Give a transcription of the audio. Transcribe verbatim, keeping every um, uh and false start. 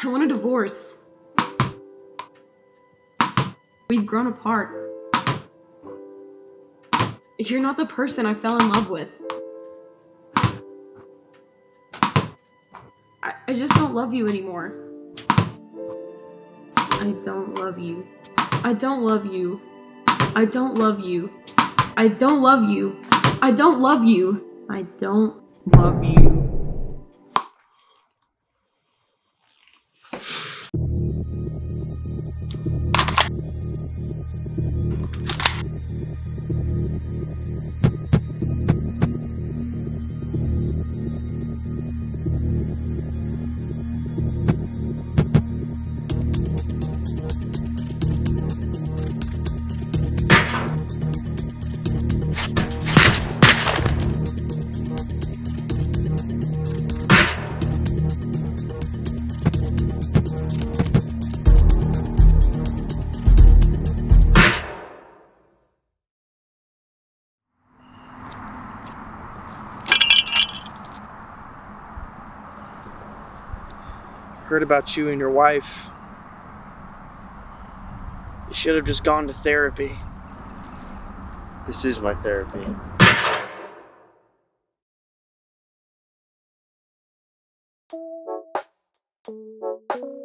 I want a divorce. We've grown apart. You're not the person I fell in love with. I, I just don't love you anymore. I don't love you. I don't love you. I don't love you. I don't love you. I don't love you. I don't love you. Heard about you and your wife. You should have just gone to therapy. This is my therapy. Thank you.